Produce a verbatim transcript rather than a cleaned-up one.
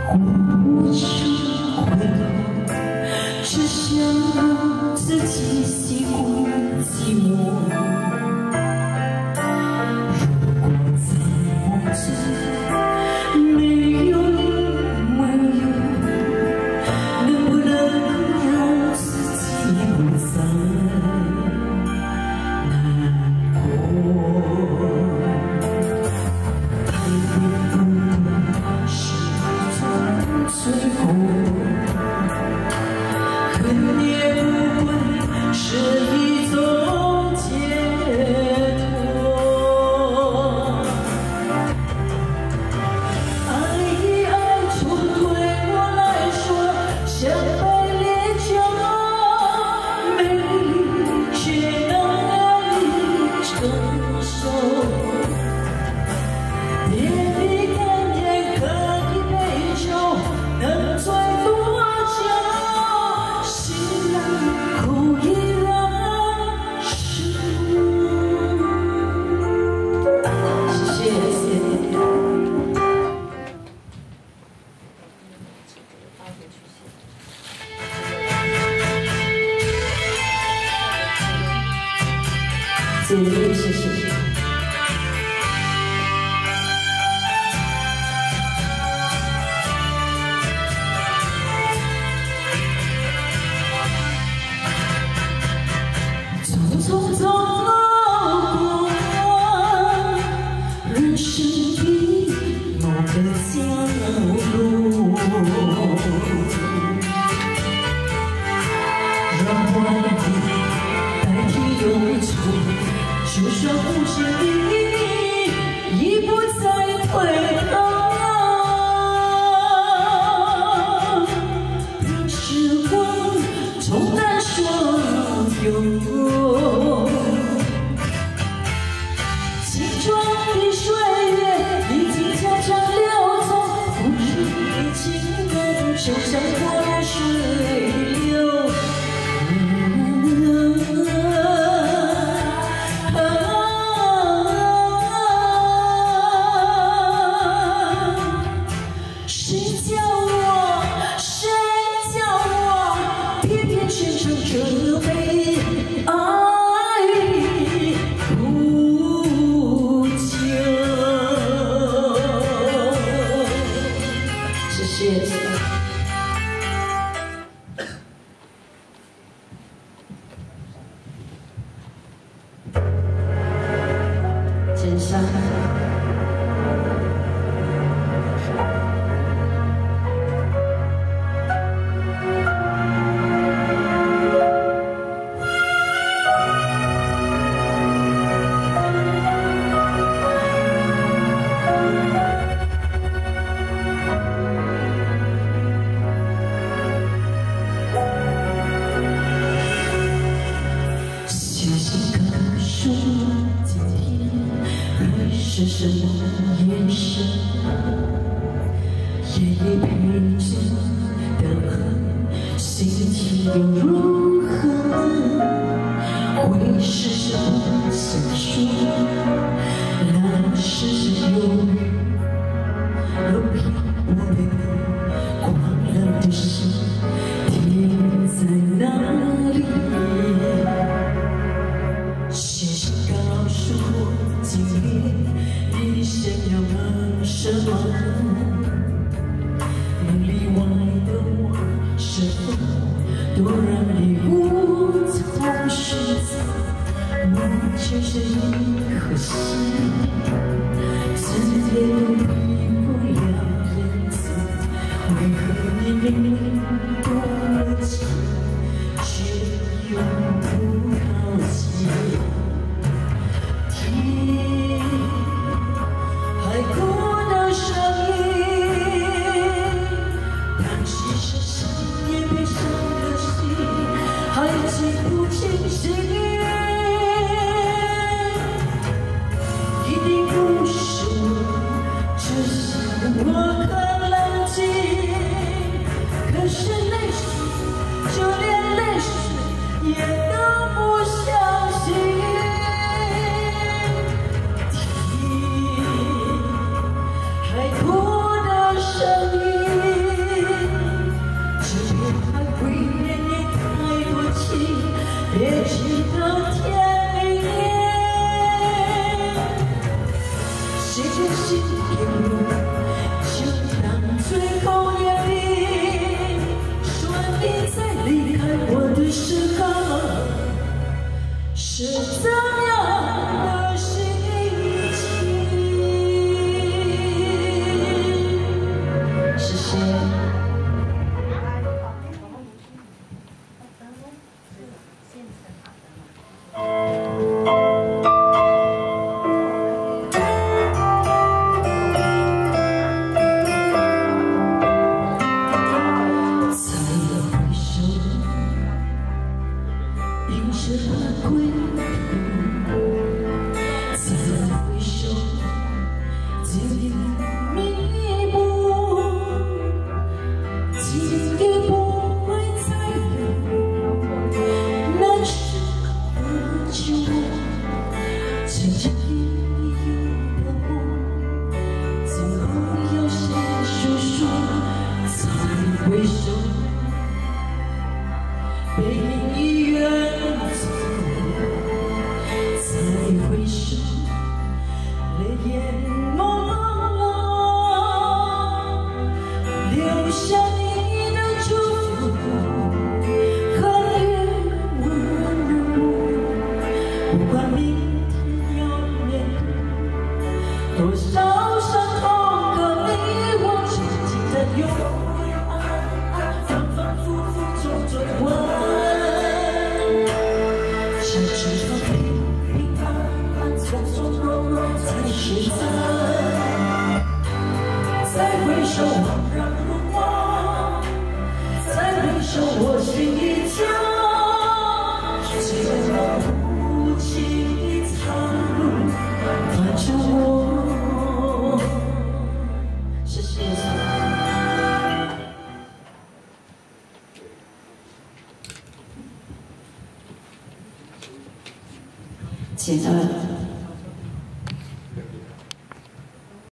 无处回头，只想自己习惯寂寞。如果在梦中没有没有，能不能让自己不再难过？太平不过是一种罪过，恨也不过是一种解脱。爱与爱冲对我来说像被烈酒，美丽却难以承受。天地看天，喝一杯酒，能醉多久？心难苦依然是我。谢谢。谢谢，谢谢。匆匆走过人生的某个角落，让怀念代替忧愁，就算不是你，已不再回头。让时光冲淡所有。青春的岁月已经悄悄流走，不是你情感就像过了水流。谁叫我，谁叫我，偏偏却成这悲哀不久。谢谢。肩上。说今天爱是什么眼神？夜夜陪着的恨，心情又如何？会是什么想说？那是忧郁，揉平我的狂热的心，停在哪里？谢谢告诉我今天你想要忙什么？梦里外的我是否都让你无从选择？我就是一颗心，怎也都比不了颜色。为何你明明多情，却又不靠近？听海哭的声音，叹息是想念悲伤的心，还记不清醒。一定不是我，只想我很冷静，可是泪水，就连泪水也都不相信。听海哭的声音。 别记得天里面，谁真心给我，就当最后眼里，说你在离开我的时候，是怎样的心情？谢谢。 迎着归途，再回首，记忆弥补，记忆不会再有那时候的旧我，轻轻地拥抱我，最后有谁诉说？再回首，背影已远走。 再回首，泪眼朦胧，留下你的祝福和愿望。不管明天要面对多少伤痛和迷惘，紧紧的拥抱，反反复复，种种温像枝头平安安，从从容容才是真。再回首，茫然如梦；再回首，我心依旧。这条无情的长路，伴着我。谢谢。亲爱的。